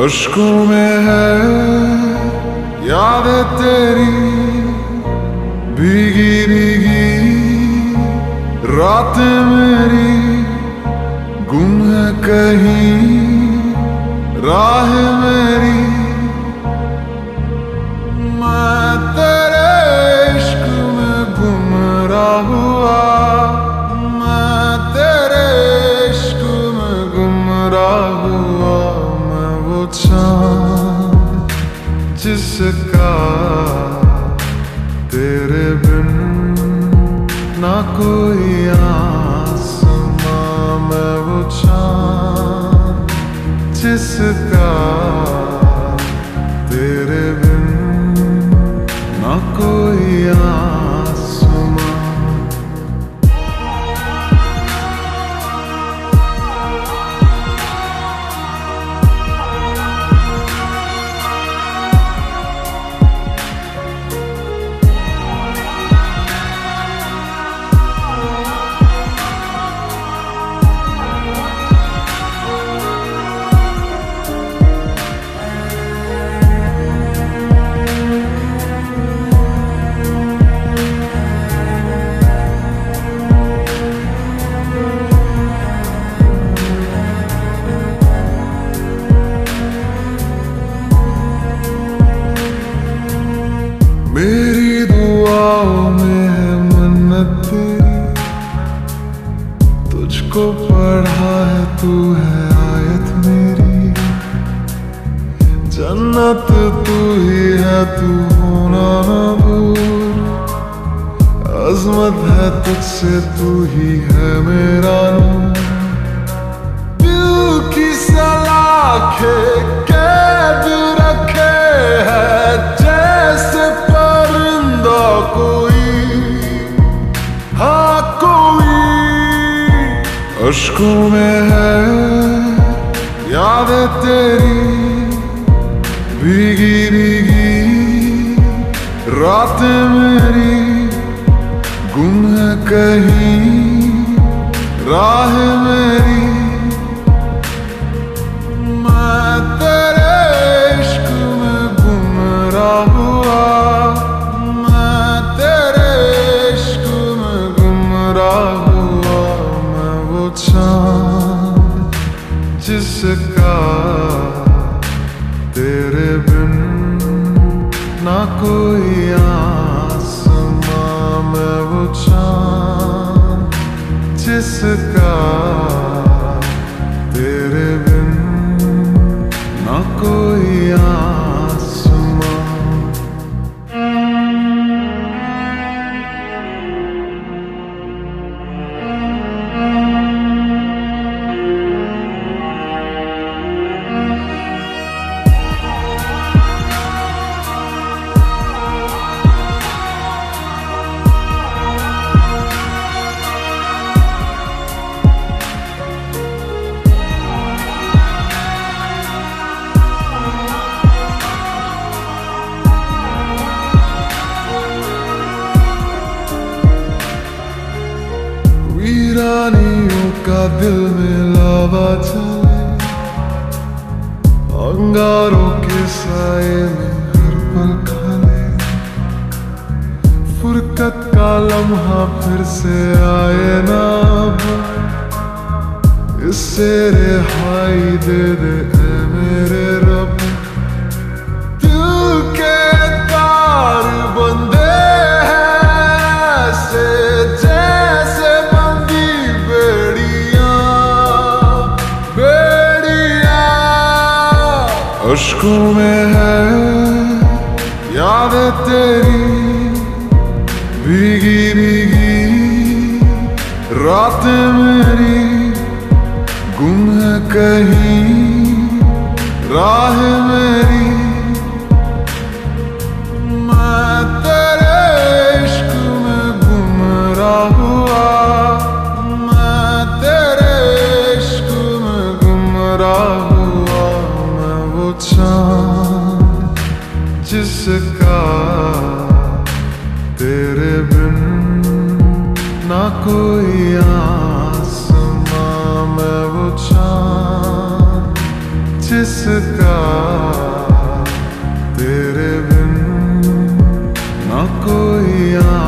अश्कों में है यादें तेरी, भीगी भीगी रात मेरी, गुम है कहीं राह मेरी। मैं तेरे इश्क में गुमराह हुआ, मैं तेरे इश्क में गुमराह हुआ। मैं वो चाँद जिसका तेरे बिन ना कोई आसमां। मैं वो चाँद जिसका तेरे बिन ना कोई आसमां। मेरी दुआओं में है मन्नत तेरी, तुझको पढ़ा है तू है आयत मेरी। जन्नत तू ही है तू होना न दूर, अज़मत है तुझसे तू ही है मेरा नूर। दिल की सलाखें कैद रखे है जैसे कोई, हाँ कोई। अश्कों में है यादें तेरी, भीगी भीगी रात मेरी, गुम है कहीं राह मेरी। मैं तेरे इश्क में गुमराह हुआ, जिसका तेरे बिन ना कोई आसमां। मैं वो चाँद जिसका तेरे बिन ना कोई आसमां। वीरानियों का दिल में लावा चले, अंगारों के साए में हर पल खाले। फुरकत का लम्हा फिर से आए ना, इससे रिहाई दे दे ऐ मेरे रब। दिल के तार बंधे अश्कों में है यादें तेरी, भीगी भीगी रात मेरी, गुम है कहीं राह मेरी। मैं तेरे इश्क में गुमराह हुआ, मैं तेरे इश्क में गुमराह हुआ। मैं वो चाँद जिसका तेरे बिन ना कोई आसमां। मैं वो चाँद जिसका कोई